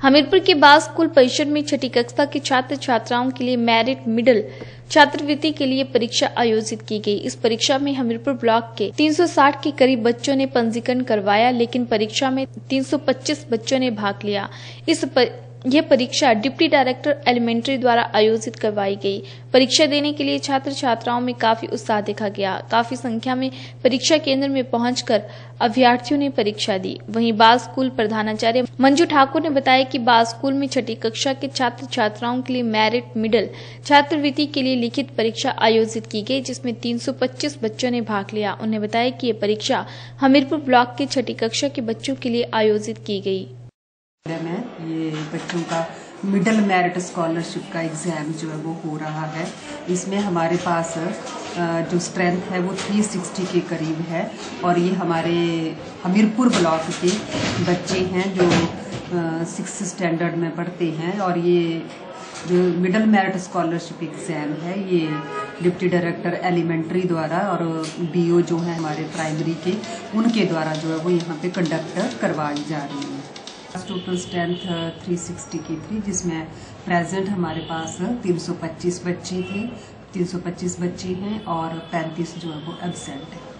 हमीरपुर के बाल स्कूल परिसर में छठी कक्षा के छात्र छात्राओं के लिए मेरिट मिडिल छात्रवृत्ति के लिए परीक्षा आयोजित की गई। इस परीक्षा में हमीरपुर ब्लॉक के 360 के करीब बच्चों ने पंजीकरण करवाया, लेकिन परीक्षा में 325 बच्चों ने भाग लिया। यह परीक्षा डिप्टी डायरेक्टर एलिमेंट्री द्वारा आयोजित करवाई गई। परीक्षा देने के लिए छात्र छात्राओं में काफी उत्साह देखा गया। काफी संख्या में परीक्षा केंद्र में पहुंचकर अभ्यर्थियों ने परीक्षा दी। वहीं बाल स्कूल प्रधानाचार्य मंजू ठाकुर ने बताया कि बाल स्कूल में छठी कक्षा के छात्र छात्राओं के लिए मेरिट मिडिल छात्रवृत्ति के लिए लिखित परीक्षा आयोजित की गई, जिसमें 325 बच्चों ने भाग लिया। उन्होंने बताया कि ये परीक्षा हमीरपुर ब्लॉक के छठी कक्षा के बच्चों के लिए आयोजित की गई। में ये बच्चों का मिडिल मेरिट स्कॉलरशिप का एग्ज़ाम जो है वो हो रहा है। इसमें हमारे पास जो स्ट्रेंथ है वो 360 के करीब है और ये हमारे हमीरपुर ब्लॉक के बच्चे हैं जो 6th स्टैंडर्ड में पढ़ते हैं। और ये जो मिडिल मेरिट स्कॉलरशिप एग्ज़ाम है ये डिप्टी डायरेक्टर एलिमेंट्री द्वारा और BO जो है हमारे प्राइमरी के उनके द्वारा जो है वो यहाँ पे कंडक्ट करवाई जा रही है। टोटल स्ट्रेंथ 360 की थी, जिसमें प्रेजेंट हमारे पास 325 बच्चे थे, 325 बच्चे हैं और 35 जो है वो एब्सेंट है।